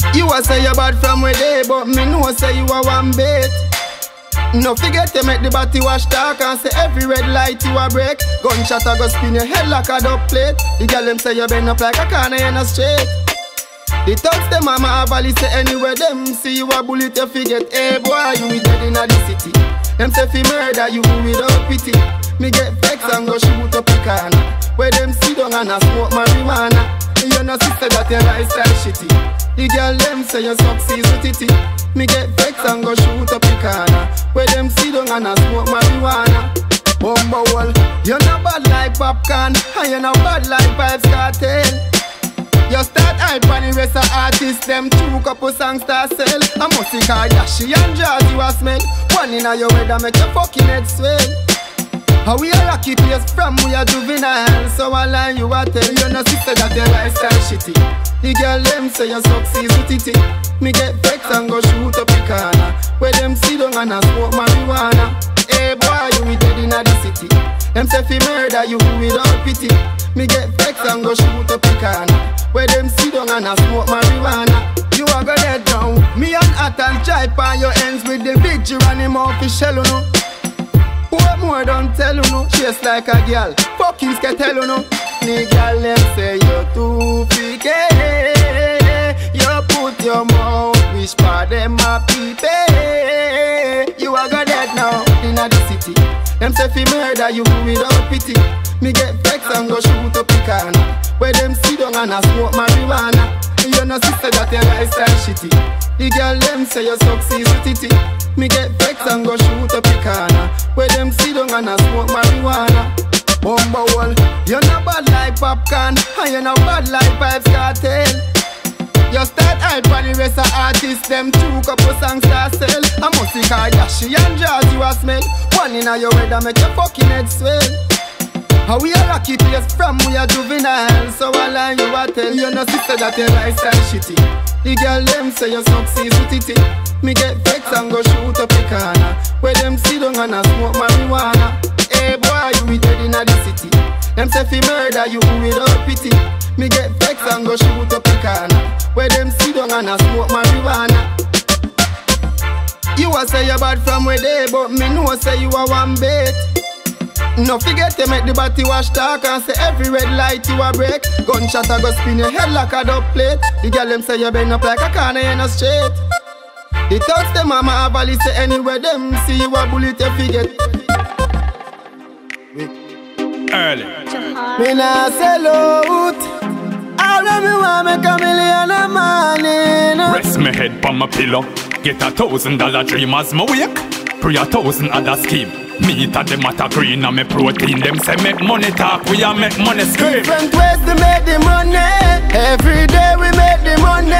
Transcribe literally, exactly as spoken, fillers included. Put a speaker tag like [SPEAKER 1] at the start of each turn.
[SPEAKER 1] You a say you bad from where day, but me know say you a one bait. No forget to make the body wash talk and say every red light you a break. Gunshot a go spin your head like a dub plate. The girl them say you bend up like a corner in a straight. The thugs them a marvel, say anywhere them see you a bullet you forget. Hey boy, you be dead inna the city. Them say fi murder you without pity. Me get vexed and go shoot up the corner where them sit down and a smoke marijuana. You know sister that your lifestyle shitty. The girl them say you succeed with titty. Me get vexed and go shoot up the corner where them sit down and a smoke marijuana. Bumbo wall, you know bad like popcorn, and you know bad like Vybz Kartel. You start hype on the rest of artists, them two couple songs start sell. I must see Kardashian and jazz you a smell. One in a your head and make your fucking head swell. How we a lucky place from we a juvenile. So I lie you a tell you no sister that your lifestyle shitty. The girl them say you succeed with it. Me get vexed and go shoot up the corner where them sit down and a smoke marijuana. Hey boy, you be dead inna the city. Them say fi murder you without pity. Me get vexed and go shoot up the corner where them sit down and a smoke marijuana. You a go dead down. Me and Atan try on your ends with the big Geronimo official, you know. What more don't tell you no? Chase like a girl, fucking scared tell you no. The girl them say you too freaky. You put your mouth, wish for them a peepee. You a go dead now inna the city. Them say fi murder you without pity. Me get vexed and go shoot up the corner where them sit down and a smoke marijuana. You know sister that your lifestyle shitty. The girl them say you succeed with it. Me get vexed and go shoot up the corner where them sit down and a smoke marijuana. Bumbo wall, you know bad like popcorn, and you know bad like Vybz Kartel. You start hype on the rest of artists, them two couple songs start sell. I must see Kardashian and jazz you a smell. One in a your head and make your fucking head swell. How we a lucky place from we a juvenile. So I lie you a tell you no sister that your lifestyle shitty. The girl them say you succeed with it. Me get vexed and go shoot up the corner where them sit down and a smoke marijuana. Hey boy, you be dead inna the city. Them say fi murder you without pity. Me get vexed and go shoot up the corner where them sit down and a smoke marijuana. You a say you bad from where day, but me know say you a one bait. No forget to make the body wash talk and say every red light you a break. Gunshot a go spin your head like a dub plate. The girl them say you bend up like a corner in a straight. The thugs them a marvel, say anywhere them see you a bullet you forget.
[SPEAKER 2] Early.
[SPEAKER 1] Me nah sell out. All of me want make a million a money.
[SPEAKER 2] Rest my head on my pillow. Get a thousand dollar dream as my wake. Pray a thousand other scheme. Meat at them at a green and me protein. Them say make money talk, we a make money scream.
[SPEAKER 1] Different ways to make the money. Every day we make the money.